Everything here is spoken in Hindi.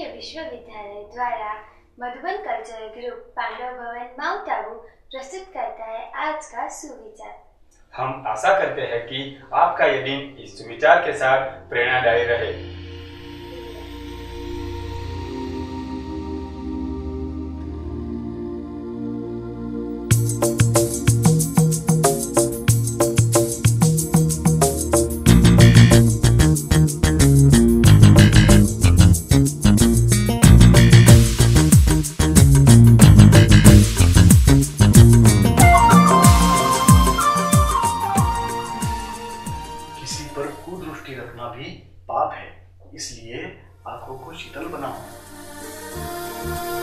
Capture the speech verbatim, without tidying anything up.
विश्वविद्यालय द्वारा मधुबन कल्चरल ग्रुप पांडव भवन माउंट आबू प्रस्तुत करता है आज का सुविचार। हम आशा करते हैं कि आपका ये दिन इस सुविचार के साथ प्रेरणादायी रहे। पर कुदृष्टि रखना भी पाप है, इसलिए आंखों को शीतल बनाओ।